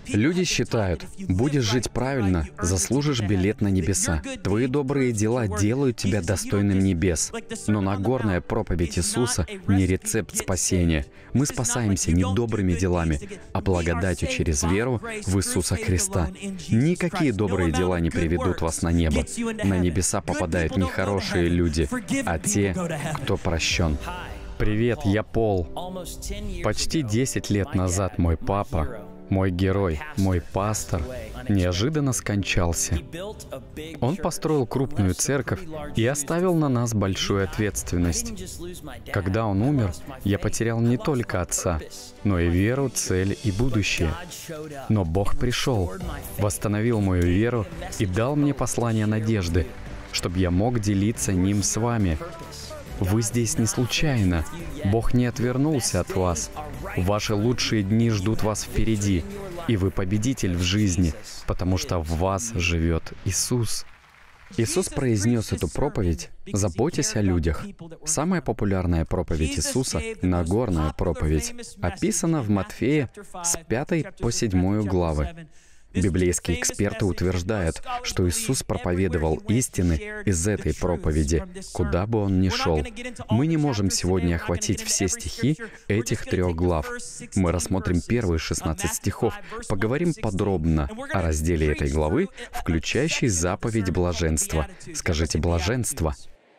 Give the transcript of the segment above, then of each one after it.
Люди считают, будешь жить правильно, заслужишь билет на небеса. Твои добрые дела делают тебя достойным небес. Но Нагорная проповедь Иисуса не рецепт спасения. Мы спасаемся не добрыми делами, а благодатью через веру в Иисуса Христа. Никакие добрые дела не приведут вас на небо. На небеса попадают не хорошие люди, а те, кто прощен. Привет, я Пол. Почти 10 лет назад мой папа, мой герой, мой пастор, неожиданно скончался. Он построил крупную церковь и оставил на нас большую ответственность. Когда он умер, я потерял не только отца, но и веру, цель и будущее. Но Бог пришел, восстановил мою веру и дал мне послание надежды, чтобы я мог делиться ним с вами. Вы здесь не случайно. Бог не отвернулся от вас. Ваши лучшие дни ждут вас впереди, и вы победитель в жизни, потому что в вас живет Иисус. Иисус произнес эту проповедь «Заботьтесь о людях». Самая популярная проповедь Иисуса, Нагорная проповедь, описана в Матфея с 5 по 7 главы. Библейские эксперты утверждают, что Иисус проповедовал истины из этой проповеди, куда бы Он ни шел. Мы не можем сегодня охватить все стихи этих 3 глав. Мы рассмотрим первые 16 стихов, поговорим подробно о разделе этой главы, включающей заповедь блаженства. Скажите «блаженство».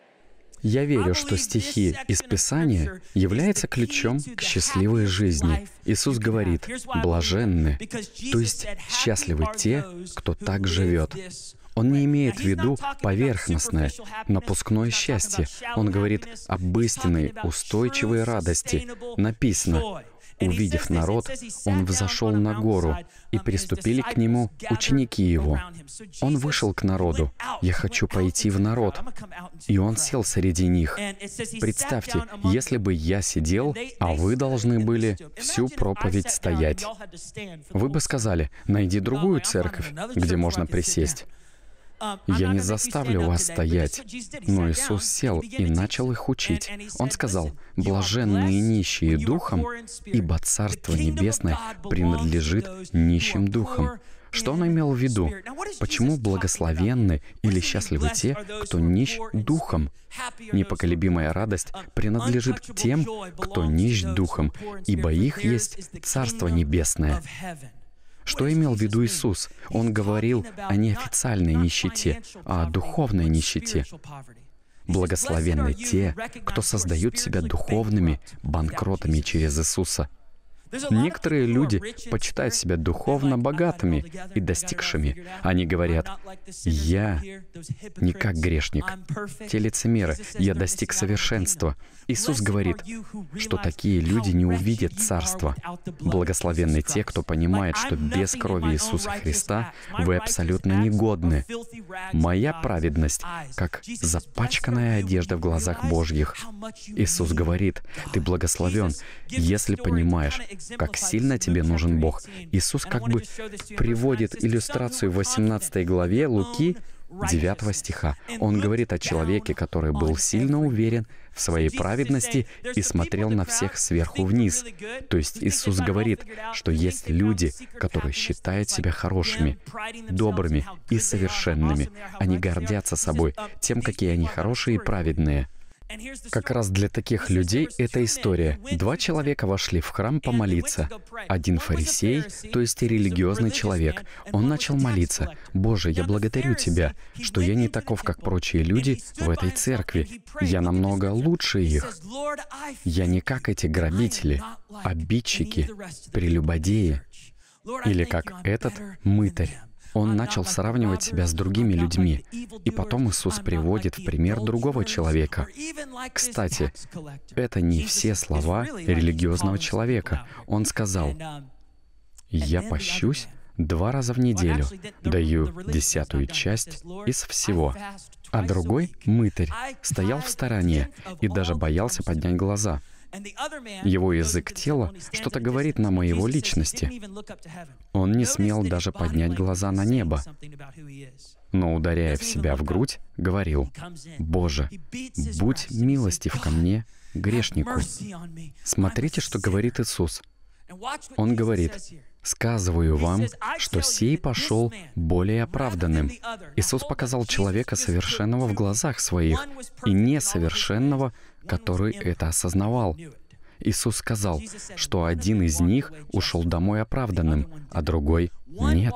Я верю, что стихи из Писания являются ключом к счастливой жизни. Иисус говорит «блаженны», то есть счастливы те, кто так живет. Он не имеет в виду поверхностное, напускное счастье. Он говорит об истинной, устойчивой радости. Написано: «Увидев народ, Он взошел на гору, и приступили к Нему ученики Его». Он вышел к народу. «Я хочу пойти в народ». И Он сел среди них. Представьте, если бы я сидел, а вы должны были всю проповедь стоять. Вы бы сказали: «Найди другую церковь, где можно присесть». Я не заставлю вас стоять. Но Иисус сел и начал их учить. Он сказал: «Блаженные нищие духом, ибо Царство Небесное принадлежит нищим духом». Что он имел в виду? Почему благословенны или счастливы те, кто нищ духом? Непоколебимая радость принадлежит тем, кто нищ духом, ибо их есть Царство Небесное. Что имел в виду Иисус? Он говорил о неофициальной нищете, а о духовной нищете. Благословенны те, кто создают себя духовными банкротами через Иисуса. Некоторые люди почитают себя духовно богатыми и достигшими. Они говорят: «Я не как грешник, те лицемеры, я достиг совершенства». Иисус говорит, что такие люди не увидят Царство. Благословенны те, кто понимает, что без крови Иисуса Христа вы абсолютно негодны. «Моя праведность, как запачканная одежда в глазах Божьих». Иисус говорит: «Ты благословен, если понимаешь, как сильно тебе нужен Бог». Иисус как бы приводит иллюстрацию в 18 главе Луки, 9 стиха. Он говорит о человеке, который был сильно уверен в своей праведности и смотрел на всех сверху вниз. То есть Иисус говорит, что есть люди, которые считают себя хорошими, добрыми и совершенными. Они гордятся собой, тем, какие они хорошие и праведные. Как раз для таких людей эта история. 2 человека вошли в храм помолиться. Один фарисей, то есть религиозный человек. Он начал молиться: «Боже, я благодарю Тебя, что я не таков, как прочие люди в этой церкви. Я намного лучше их. Я не как эти грабители, обидчики, прелюбодеи. Или как этот мытарь». Он начал сравнивать себя с другими людьми. И потом Иисус приводит в пример другого человека. Кстати, это не все слова религиозного человека. Он сказал: «Я пощусь 2 раза в неделю, даю 10-ю часть из всего». А другой, мытарь, стоял в стороне и даже боялся поднять глаза. Его язык тела что-то говорит нам о его личности. Он не смел даже поднять глаза на небо, но, ударяя в себя в грудь, говорил: «Боже, будь милостив ко мне, грешнику». Смотрите, что говорит Иисус. Он говорит: Сказываю вам, что сей пошел более оправданным. Иисус показал человека совершенного в глазах своих и несовершенного, который это осознавал. Иисус сказал, что один из них ушел домой оправданным, а другой нет.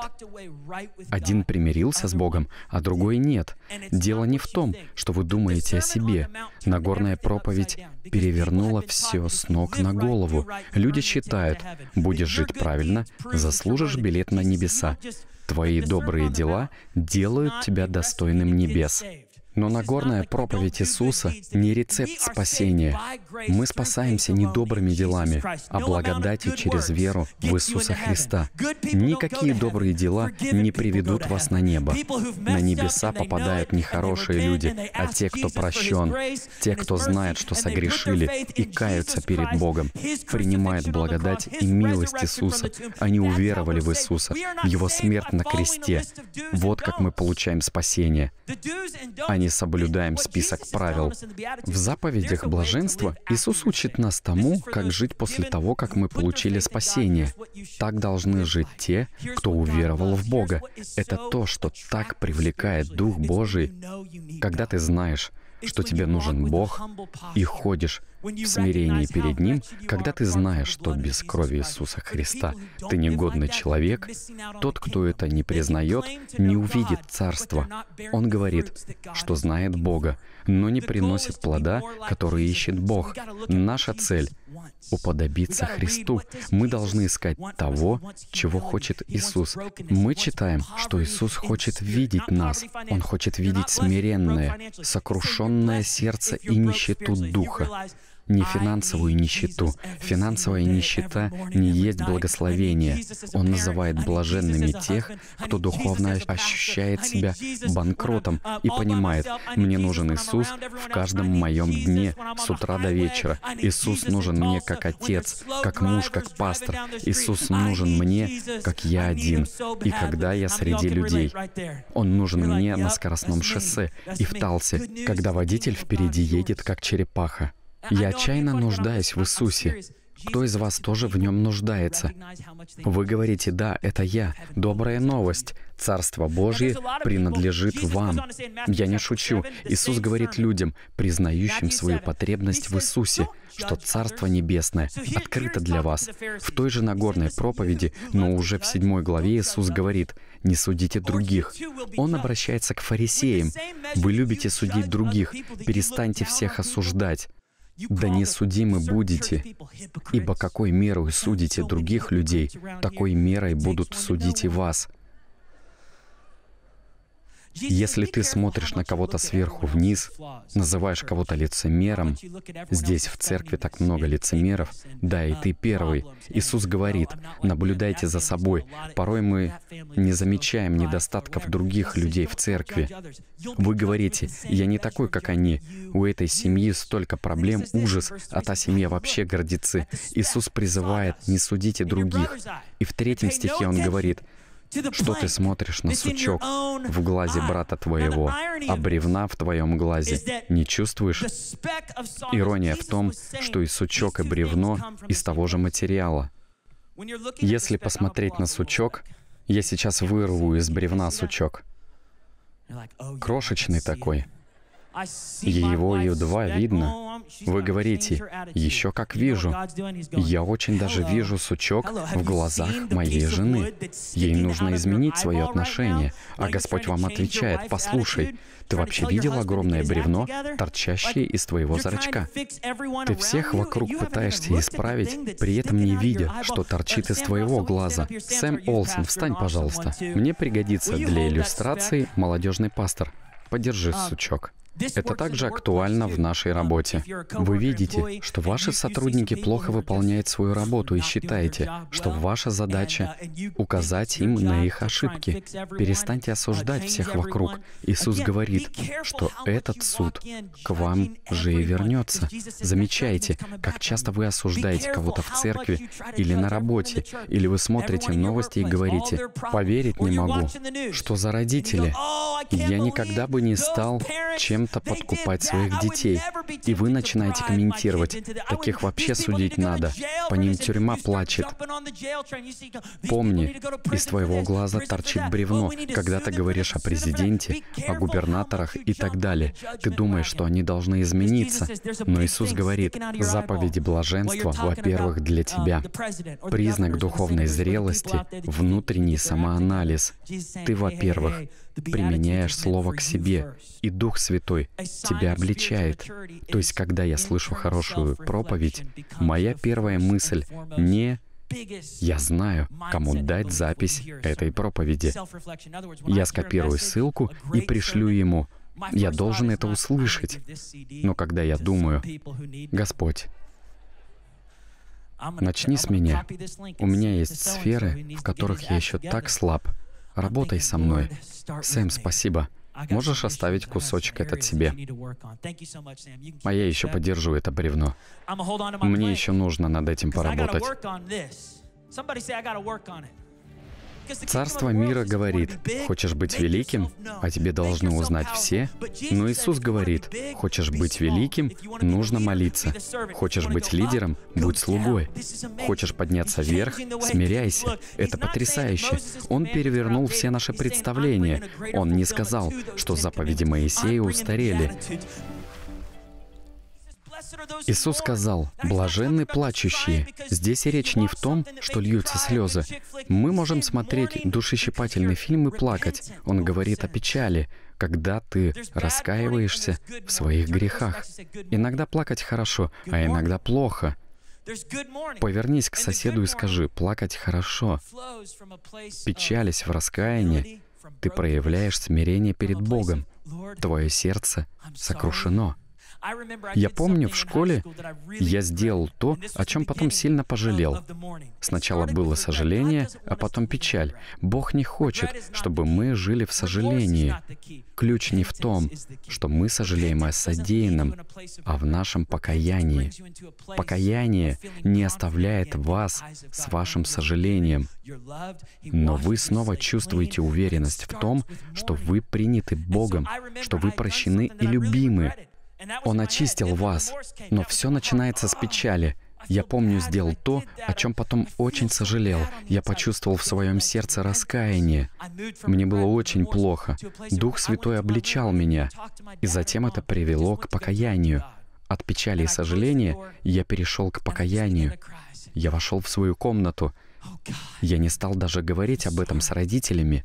Один примирился с Богом, а другой нет. Дело не в том, что вы думаете о себе. Нагорная проповедь перевернула все с ног на голову. Люди считают, будешь жить правильно, заслужишь билет на небеса. Твои добрые дела делают тебя достойным небес. Но Нагорная проповедь Иисуса не рецепт спасения. Мы спасаемся не добрыми делами, а благодатью через веру в Иисуса Христа. Никакие добрые дела не приведут вас на небо. На небеса попадают не хорошие люди, а те, кто прощен, те, кто знает, что согрешили и каются перед Богом, принимают благодать и милость Иисуса. Они уверовали в Иисуса, в Его смерть на кресте. Вот как мы получаем спасение. Не соблюдаем список правил. В заповедях блаженства Иисус учит нас тому, как жить после того, как мы получили спасение. Так должны жить те, кто уверовал в Бога. Это то, что так привлекает Дух Божий, когда ты знаешь, что тебе нужен Бог, и ходишь в смирении перед Ним, когда ты знаешь, что без крови Иисуса Христа ты негодный человек, тот, кто это не признает, не увидит Царства. Он говорит, что знает Бога, но не приносит плода, который ищет Бог. Наша цель — уподобиться Христу. Мы должны искать того, чего хочет Иисус. Мы читаем, что Иисус хочет видеть нас. Он хочет видеть смиренное, сокрушенное сердце и нищету духа. Не финансовую нищету. Финансовая нищета не есть благословение. Он называет блаженными тех, кто духовно ощущает себя банкротом и понимает, мне нужен Иисус в каждом моем дне, с утра до вечера. Иисус нужен мне как отец, как муж, как пастор. Иисус нужен мне, как я один, и когда я среди людей. Он нужен мне на скоростном шоссе и в Талсе, когда водитель впереди едет, как черепаха. Я отчаянно нуждаюсь в Иисусе. Кто из вас тоже в Нем нуждается? Вы говорите, да, это я. Добрая новость. Царство Божье принадлежит вам. Я не шучу. Иисус говорит людям, признающим свою потребность в Иисусе, что Царство Небесное открыто для вас. В той же Нагорной проповеди, но уже в 7 главе Иисус говорит, не судите других. Он обращается к фарисеям. Вы любите судить других. Перестаньте всех осуждать. Да не судимы будете, ибо какой мерой судите других людей, такой мерой будут судить и вас. Если ты смотришь на кого-то сверху вниз, называешь кого-то лицемером, здесь в церкви так много лицемеров, да, и ты первый. Иисус говорит, наблюдайте за собой. Порой мы не замечаем недостатков других людей в церкви. Вы говорите, я не такой, как они. У этой семьи столько проблем, ужас, а та семья вообще гордецы. Иисус призывает, не судите других. И в 3 стихе Он говорит, что ты смотришь на сучок в глазе брата твоего, а бревна в твоем глазе не чувствуешь? Ирония в том, что и сучок, и бревно из того же материала. Если посмотреть на сучок, я сейчас вырву из бревна сучок. Крошечный такой. Его едва видно. Вы говорите, еще как вижу. Я очень даже вижу сучок в глазах моей жены. Ей нужно изменить свое отношение. А Господь вам отвечает, послушай, ты вообще видел огромное бревно, торчащее из твоего зрачка? Ты всех вокруг пытаешься исправить, при этом не видя, что торчит из твоего глаза. Сэм Олсон, встань, пожалуйста. Мне пригодится для иллюстрации молодежный пастор. Подержи сучок. Это также актуально в нашей работе. Вы видите, что ваши сотрудники плохо выполняют свою работу и считаете, что ваша задача — указать им на их ошибки. Перестаньте осуждать всех вокруг. Иисус говорит, что этот суд к вам же и вернется. Замечайте, как часто вы осуждаете кого-то в церкви или на работе, или вы смотрите новости и говорите, «Поверить не могу. Что за родители? Я никогда бы не стал чем чем-то подкупать своих детей. И вы начинаете комментировать. Таких вообще судить надо. По ним тюрьма плачет. Помни, из твоего глаза торчит бревно, когда ты говоришь о президенте, о губернаторах и так далее. Ты думаешь, что они должны измениться. Но Иисус говорит, заповеди блаженства, во-первых, для тебя. Признак духовной зрелости — внутренний самоанализ. Ты, во-первых, применяешь Слово к себе, и Дух Святой тебя обличает. То есть, когда я слышу хорошую проповедь, моя первая мысль не «я знаю, кому дать запись этой проповеди». Я скопирую ссылку и пришлю ему. Я должен это услышать. Но когда я думаю, «Господь, начни с меня. У меня есть сферы, в которых я еще так слаб. Работай со мной. Сэм, спасибо. Можешь оставить кусочек этот себе? А я еще подержу это бревно. Мне еще нужно над этим поработать». Царство мира говорит, хочешь быть великим, а тебе должны узнать все. Но Иисус говорит, хочешь быть великим, нужно молиться. Хочешь быть лидером, будь слугой. Хочешь подняться вверх, смиряйся. Это потрясающе. Он перевернул все наши представления. Он не сказал, что заповеди Моисея устарели. Иисус сказал, «Блаженны плачущие». Здесь речь не в том, что льются слезы. Мы можем смотреть душещипательный фильм и плакать. Он говорит о печали, когда ты раскаиваешься в своих грехах. Иногда плакать хорошо, а иногда плохо. Повернись к соседу и скажи, плакать хорошо. Печалясь в раскаянии, ты проявляешь смирение перед Богом. Твое сердце сокрушено. Я помню, в школе я сделал то, о чем потом сильно пожалел. Сначала было сожаление, а потом печаль. Бог не хочет, чтобы мы жили в сожалении. Ключ не в том, что мы сожалеем о содеянном, а в нашем покаянии. Покаяние не оставляет вас с вашим сожалением, но вы снова чувствуете уверенность в том, что вы приняты Богом, что вы прощены и любимы. Он очистил вас, но все начинается с печали. Я помню, сделал то, о чем потом очень сожалел. Я почувствовал в своем сердце раскаяние. Мне было очень плохо. Дух Святой обличал меня. И затем это привело к покаянию. От печали и сожаления я перешел к покаянию. Я вошел в свою комнату. Я не стал даже говорить об этом с родителями.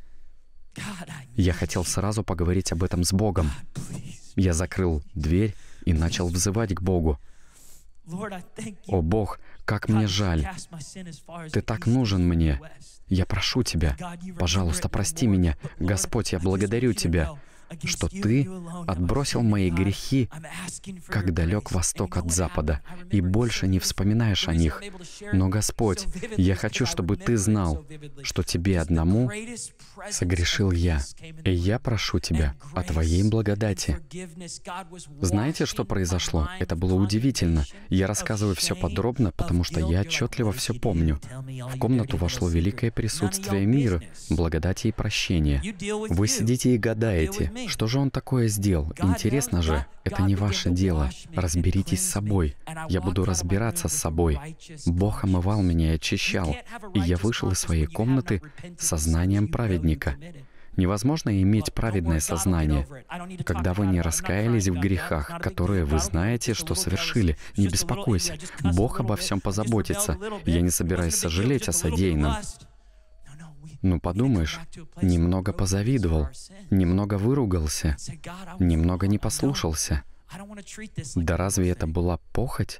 Я хотел сразу поговорить об этом с Богом. Я закрыл дверь и начал взывать к Богу. «О Бог, как мне жаль! Ты так нужен мне! Я прошу Тебя, пожалуйста, прости меня! Господь, я благодарю Тебя, что Ты отбросил мои грехи, как далек восток от запада, и больше не вспоминаешь о них. Но, Господь, я хочу, чтобы Ты знал, что Тебе одному согрешил я, и я прошу Тебя о Твоей благодати». Знаете, что произошло? Это было удивительно. Я рассказываю все подробно, потому что я отчетливо все помню. В комнату вошло великое присутствие мира, благодати и прощения. Вы сидите и гадаете, что же Он такое сделал? Интересно же, это не ваше дело. Разберитесь с собой. Я буду разбираться с собой. Бог омывал меня и очищал, и я вышел из своей комнаты с сознанием праведника. Невозможно иметь праведное сознание, когда вы не раскаялись в грехах, которые вы знаете, что совершили. Не беспокойся, Бог обо всем позаботится. Я не собираюсь сожалеть о содеянном. Ну, подумаешь, немного позавидовал, немного выругался, немного не послушался. Да разве это была похоть?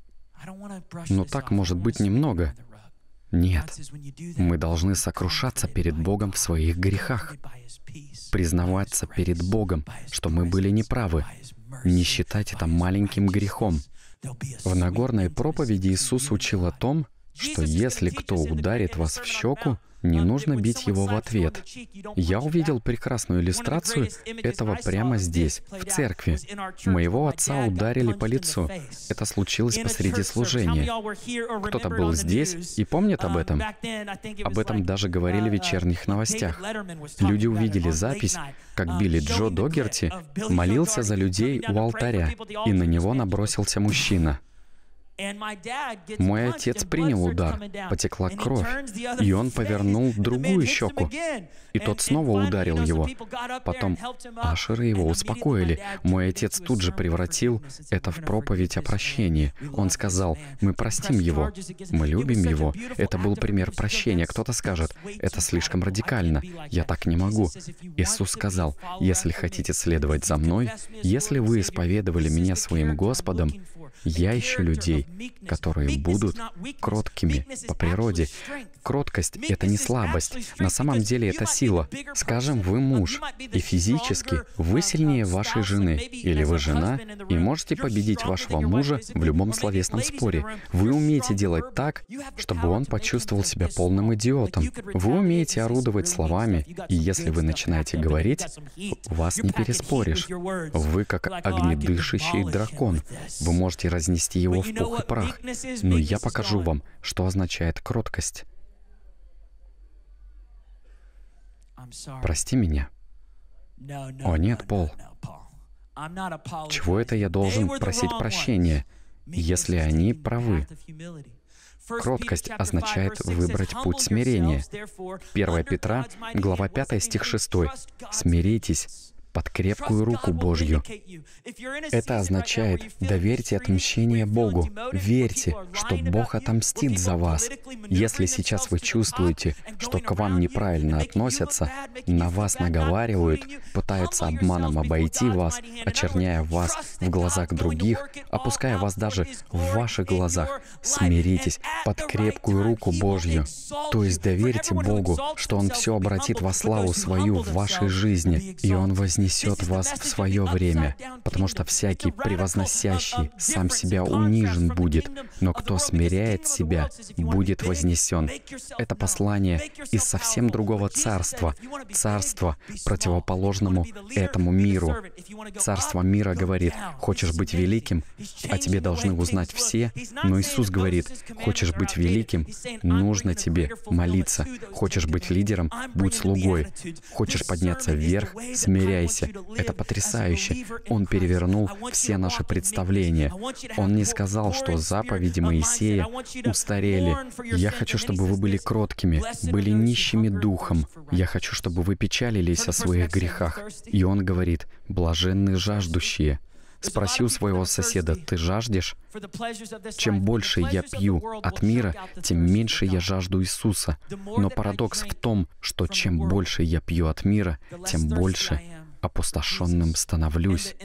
Ну, так может быть немного. Нет, мы должны сокрушаться перед Богом в своих грехах, признаваться перед Богом, что мы были неправы, не считать это маленьким грехом. В Нагорной проповеди Иисус учил о том, что если кто ударит вас в щеку, Не нужно бить его в ответ. Я увидел прекрасную иллюстрацию этого прямо здесь, в церкви. Моего отца ударили по лицу. Это случилось посреди служения. Кто-то был здесь и помнит об этом. Об этом даже говорили в вечерних новостях. Люди увидели запись, как Билли Джо Догерти молился за людей у алтаря, и на него набросился мужчина. Мой отец принял удар, потекла кровь, и он повернул другую щеку, и тот снова ударил его. Потом ашеры его успокоили. Мой отец тут же превратил это в проповедь о прощении. Он сказал: «Мы простим его, мы любим его». Это был пример прощения. Кто-то скажет: «Это слишком радикально, я так не могу». Иисус сказал: «Если хотите следовать за мной, если вы исповедовали меня своим Господом, я ищу людей, которые будут кроткими по природе». Кроткость — это не слабость. На самом деле это сила. Скажем, вы муж, и физически вы сильнее вашей жены, или вы жена, и можете победить вашего мужа в любом словесном споре. Вы умеете делать так, чтобы он почувствовал себя полным идиотом. Вы умеете орудовать словами, и если вы начинаете говорить, вас не переспоришь. Вы как огнедышащий дракон. Вы можете разнести его в пух и прах. Но я покажу вам, что означает кроткость. Прости меня. О нет, Пол. Чего это я должен просить прощения, если они правы? Кроткость означает выбрать путь смирения. 1 Петра, глава 5, стих 6. «Смиритесь под крепкую руку Божью». Это означает: доверьте отмщение Богу. Верьте, что Бог отомстит за вас. Если сейчас вы чувствуете, что к вам неправильно относятся, на вас наговаривают, пытаются обманом обойти вас, очерняя вас в глазах других, опуская вас даже в ваших глазах, смиритесь под крепкую руку Божью. То есть доверьте Богу, что Он все обратит во славу свою в вашей жизни, и Он вознесет вас в свое время, потому что всякий превозносящий сам себя унижен будет, но кто смиряет себя, будет вознесен. Это послание из совсем другого царства, царства, противоположному этому миру. Царство мира говорит: хочешь быть великим, а тебе должны узнать все, но Иисус говорит: хочешь быть великим, нужно тебе молиться. Хочешь быть лидером, будь слугой. Хочешь подняться вверх, смиряйся. Это потрясающе. Он перевернул все наши представления. Он не сказал, что заповеди Моисея устарели. Я хочу, чтобы вы были кроткими, были нищими духом. Я хочу, чтобы вы печалились о своих грехах. И Он говорит: блаженны жаждущие. Спроси у своего соседа: ты жаждешь? Чем больше я пью от мира, тем меньше я жажду Иисуса. Но парадокс в том, что чем больше я пью от мира, тем больше опустошенным становлюсь.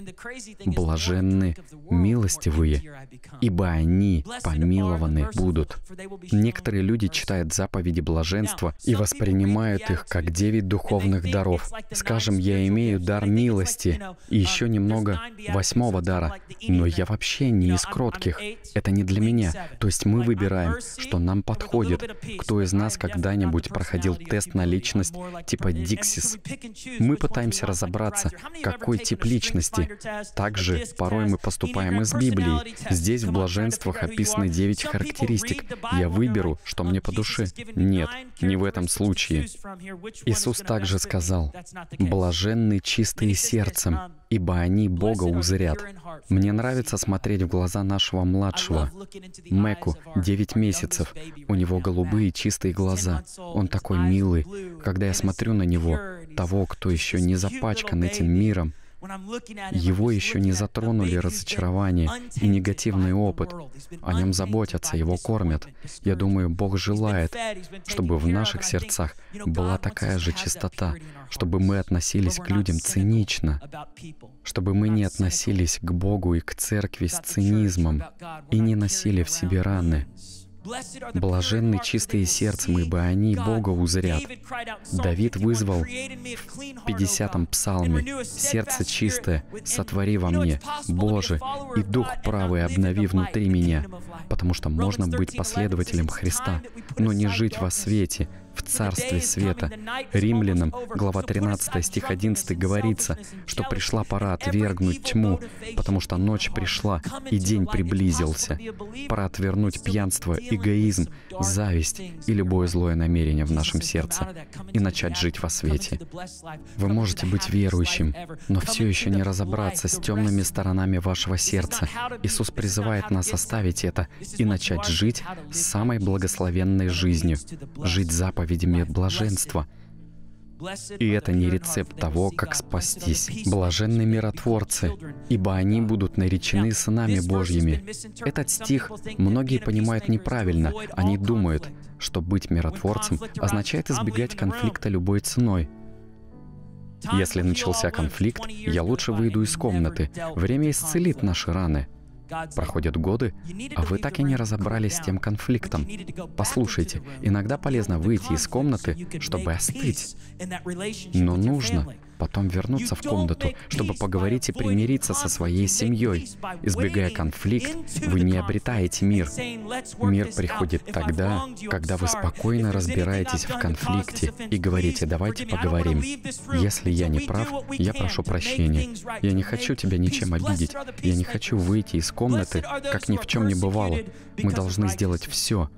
Блаженны милостивые, ибо они помилованы будут. Некоторые люди читают заповеди блаженства и воспринимают их как 9 духовных даров. Скажем, я имею дар милости и еще немного 8-го дара, но я вообще не из кротких. Это не для меня. То есть мы выбираем, что нам подходит. Кто из нас когда-нибудь проходил тест на личность типа Диксис? Мы пытаемся разобраться, какой тип личности. Также порой мы поступаем из Библии. Здесь в блаженствах описаны 9 характеристик. Я выберу, что мне по душе. Нет, не в этом случае. Иисус также сказал: «Блаженны чистые сердцем, ибо они Бога узрят». Мне нравится смотреть в глаза нашего младшего. Мэку 9 месяцев. У него голубые чистые глаза. Он такой милый. Когда я смотрю на него, того, кто еще не запачкан этим миром, его еще не затронули разочарование и негативный опыт. О нем заботятся, его кормят. Я думаю, Бог желает, чтобы в наших сердцах была такая же чистота, чтобы мы относились к людям цинично, чтобы мы не относились к Богу и к церкви с цинизмом и не носили в себе раны. Блаженны чистые сердцем, ибо они Бога узрят. Давид вызвал в 50-м псалме: «Сердце чистое сотвори во мне, Боже, и дух правый обнови внутри меня». Потому что можно быть последователем Христа, но не жить во свете, в в Царстве Света. Римлянам, глава 13, стих 11 говорится, что пришла пора отвергнуть тьму, потому что ночь пришла, и день приблизился. Пора отвернуть пьянство, эгоизм, зависть и любое злое намерение в нашем сердце и начать жить во свете. Вы можете быть верующим, но все еще не разобраться с темными сторонами вашего сердца. Иисус призывает нас оставить это и начать жить самой благословенной жизнью, жить заповедями блаженства. И это не рецепт того, как спастись. Блаженны миротворцы, ибо они будут наречены сынами Божьими. Этот стих многие понимают неправильно. Они думают, что быть миротворцем означает избегать конфликта любой ценой. Если начался конфликт, я лучше выйду из комнаты. Время исцелит наши раны. Проходят годы, а вы так и не разобрались с тем конфликтом. Послушайте, иногда полезно выйти из комнаты, чтобы остыть. Но нужно потом вернуться в комнату, чтобы поговорить и примириться со своей семьей. Избегая конфликт, вы не обретаете мир. Мир приходит тогда, когда вы спокойно разбираетесь в конфликте и говорите: «Давайте поговорим. Если я не прав, я прошу прощения. Я не хочу тебя ничем обидеть. Я не хочу выйти из комнаты, как ни в чем не бывало. Мы должны сделать все,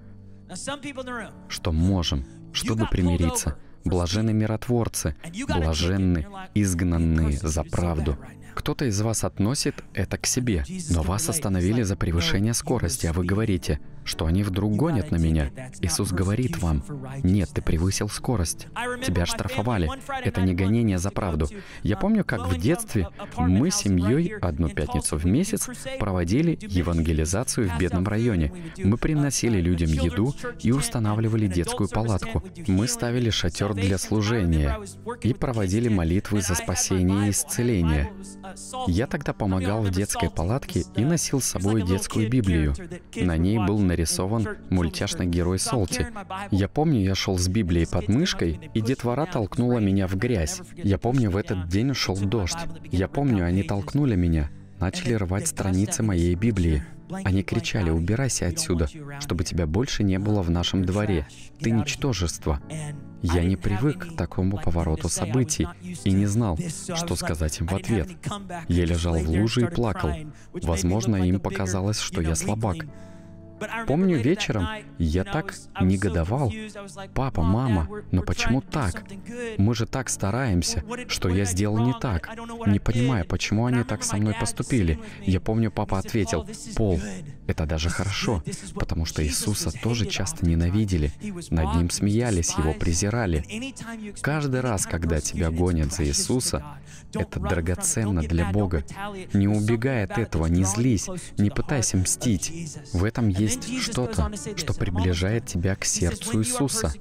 что можем, чтобы примириться». Блаженны миротворцы, блаженны изгнанные за правду. Кто-то из вас относит это к себе, но вас остановили за превышение скорости, а вы говорите, что они вдруг гонят на меня. Иисус говорит вам: «Нет, ты превысил скорость. Тебя оштрафовали. Это не гонение за правду». Я помню, как в детстве мы с семьей одну пятницу в месяц проводили евангелизацию в бедном районе. Мы приносили людям еду и устанавливали детскую палатку. Мы ставили шатер для служения и проводили молитвы за спасение и исцеление. Я тогда помогал в детской палатке и носил с собой детскую Библию. На ней был нарисован мультяшный герой Солти. Я помню, я шел с Библией под мышкой, и детвора толкнула меня в грязь. Я помню, в этот день шел дождь. Я помню, они толкнули меня, начали рвать страницы моей Библии. Они кричали: «Убирайся отсюда, чтобы тебя больше не было в нашем дворе. Ты ничтожество». Я не привык к такому повороту событий и не знал, что сказать им в ответ. Я лежал в луже и плакал. Возможно, им показалось, что я слабак. Помню, вечером я так негодовал. «Папа, мама, но почему так? Мы же так стараемся. Что я сделал не так? Не понимаю, почему они так со мной поступили». Я помню, папа ответил: «Пол, это даже хорошо, потому что Иисуса тоже часто ненавидели. Над Ним смеялись, Его презирали». Каждый раз, когда тебя гонят за Иисуса, это драгоценно для Бога. Не убегай от этого, не злись, не пытайся мстить. В этом есть что-то, что приближает тебя к сердцу Иисуса.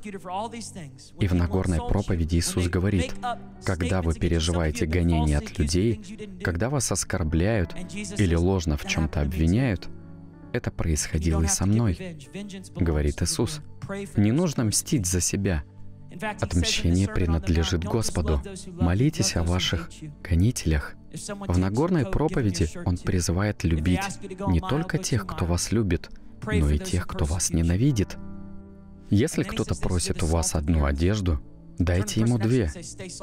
И в Нагорной проповеди Иисус говорит: когда вы переживаете гонения от людей, когда вас оскорбляют или ложно в чем-то обвиняют, это происходило и со мной, говорит Иисус. Не нужно мстить за себя. Отмщение принадлежит Господу. Молитесь о ваших гонителях. В Нагорной проповеди Он призывает любить не только тех, кто вас любит, но и тех, кто вас ненавидит. Если кто-то просит у вас одну одежду, дайте ему две.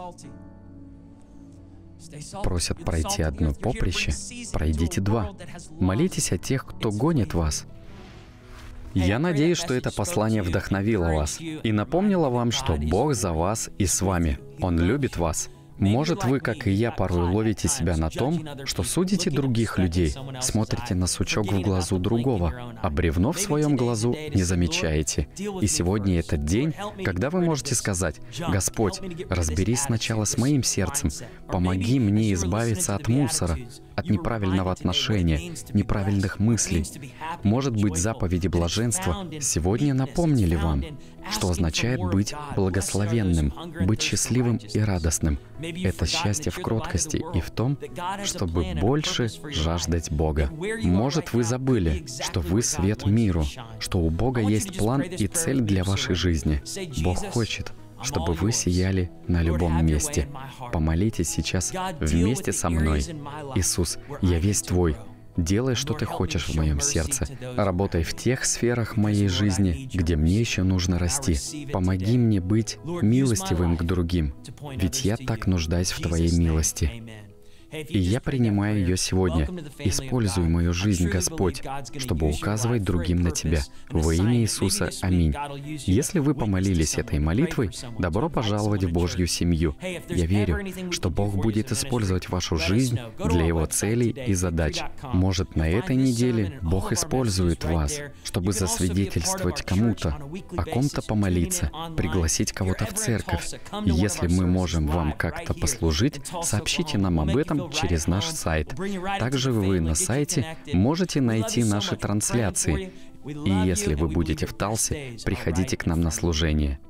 Просят пройти одно поприще, пройдите два. Молитесь о тех, кто гонит вас. Я надеюсь, что это послание вдохновило вас и напомнило вам, что Бог за вас и с вами. Он любит вас. Может, вы, как и я, порой ловите себя на том, что судите других людей, смотрите на сучок в глазу другого, а бревно в своем глазу не замечаете. И сегодня этот день, когда вы можете сказать: «Господь, разберись сначала с моим сердцем, помоги мне избавиться от мусора, от неправильного отношения, неправильных мыслей». Может быть, заповеди блаженства сегодня напомнили вам, что означает быть благословенным, быть счастливым и радостным. Это счастье в кроткости и в том, чтобы больше жаждать Бога. Может, вы забыли, что вы свет миру, что у Бога есть план и цель для вашей жизни. Бог хочет, чтобы вы сияли на любом месте. Помолитесь сейчас вместе со мной. Иисус, я весь Твой. делай, что ты хочешь в моем сердце. Работай в тех сферах моей жизни, где мне еще нужно расти. Помоги мне быть милостивым к другим, ведь я так нуждаюсь в Твоей милости. И я принимаю ее сегодня. Используй мою жизнь, Господь, чтобы указывать другим на Тебя. Во имя Иисуса. Аминь. Если вы помолились этой молитвой, добро пожаловать в Божью семью. Я верю, что Бог будет использовать вашу жизнь для Его целей и задач. Может, на этой неделе Бог использует вас, чтобы засвидетельствовать кому-то, о ком-то помолиться, пригласить кого-то в церковь. Если мы можем вам как-то послужить, сообщите нам об этом через наш сайт. Также вы на сайте можете найти наши трансляции. И если вы будете в Талсе, приходите к нам на служение.